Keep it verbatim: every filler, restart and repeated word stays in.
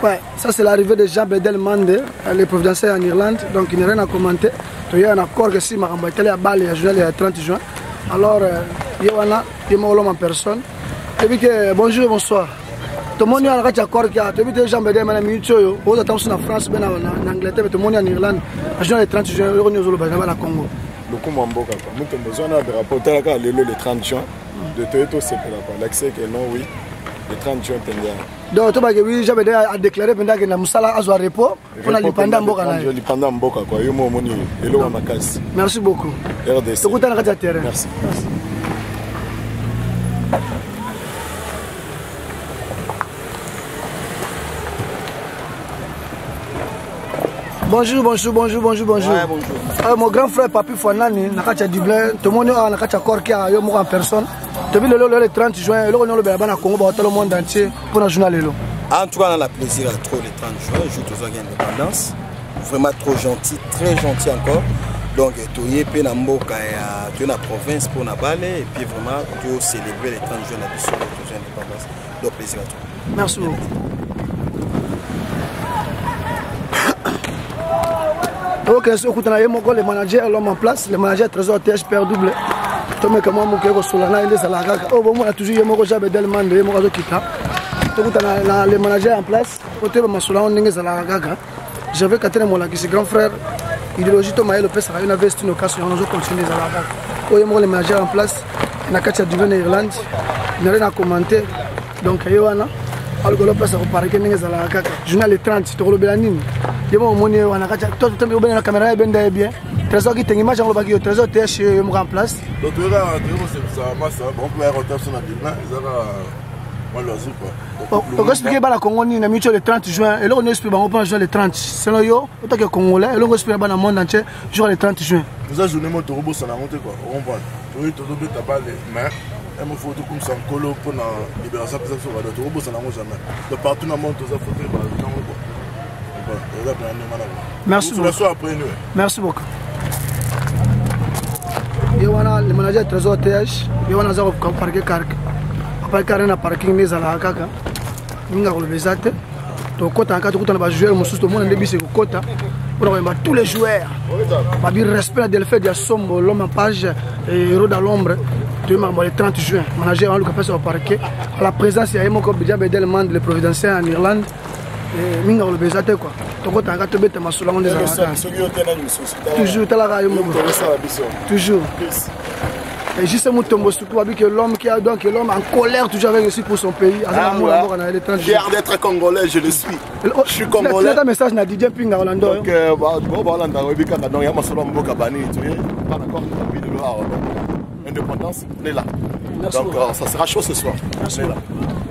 Ouais, ça c'est l'arrivée de Jean Bedel Mande, le provincial en Irlande, donc il n'y a rien à commenter. Il y a un accord que si Maramba est allé à Bâle le trente juin. Alors, il y a un homme en personne. Et puis que bonjour, bonsoir. Tout le monde est en accord qu'il y a Jean Bedel Mande, il y a en France, en Angleterre, tout le monde est en Irlande. Le trente juin, il y a un Congo. Le Congo Mboka, nous avons besoin de rapporter le trente juin, de Toyoto Sepelapa. L'accès que non, oui, le trente juin, donc, tu as jamais déclaré que la Moussala a un repos pour la Lipanda Mboka. Lipanda Mboka, quoi. Merci beaucoup. R D C. Merci. Bonjour, bonjour, bonjour, bonjour, bonjour. Ouais, bonjour. Euh, mon grand frère Papi Fouanani, Nakacha Dublin, tout le monde a Nakacha Korkia, yo en personne. Depuis le, le, le trente juin, le Congo a Congo, tout le monde entier pour la journée. En tout cas, on a le plaisir à trop le trente juin, jour de l'indépendance. Vraiment trop gentil, très gentil encore. Donc, tu es peu dans Mboka, tu es dans la province pour la balle et puis vraiment, tu célébrer le trente juin à l'indépendance. Donc, plaisir à toi. Merci beaucoup. Ok, le manager l'homme en place, le manager trésor T H Père double. Tu me comment mon kero solana il est à la gaga. Oh bon, on a toujours yemo Jabe Delman de yemo kita. Tu as le manager en place. Côté ma solana on est à la gaga. J'avais quatre mois là qui c'est grand frère. Idéologie to maïlo pesa une veste une occasion on a continuer à la gaga. Oh yemo le manager en place. Na kacha du Irlande. Il n'y a rien à commenter. Donc yoana. Alors le place au parquet n'est à la gaga. Journal trente tu le belanine. Yemo moni wana kacha toi tu me bien la caméra bien bien. Trésor qui t'image en le trésor T H en place. Donc tu regardes, ça masse, on peut avoir rotation dans le plan, ils ont on va expliquer la Congo ni na le trente juin et là on explique on prend le trente. Selon yo, autant que congolais, et là on explique dans le monde entier jour le trente juin. Vous avez journée moto robot ça na monter quoi. On va. Tu tu dois te parler mais il me faut tout comme ça colo pour la libération de ça va de robot ça na monte jamais. De partout dans le monde ça faut faire dans le Merci beaucoup. Merci beaucoup. Il y a le manager trésor T H, il y a un parquet car. Après car un parking mais à la kaka. Ninga ko bezate. To kota ka to kota na joueur mususu to mona ndebise ko kota. Pour avoir tous les joueurs. Ba bi respect de fait de sombo l'homme en page et héros dans l'ombre. Tu m'as le trente juin. Manager le capé sur parquet. À la présence il y a mon Jean Bedel Mande le provincial en Irlande. Et ninga ko bezate quoi. Toujours, toujours. Et juste un mouton que l'homme qui a donc l'homme en colère toujours avec aussi pour son pays. Ah, ouais. Fier d'être congolais, je le suis. Je suis congolais. C'est un message na D J Ping Orlando. Donc bon voilà dans le week-end donc il y a masolo mboka bani tu es pas d'accord avec le indépendance on est là. Donc ça sera chaud ce soir. On est là.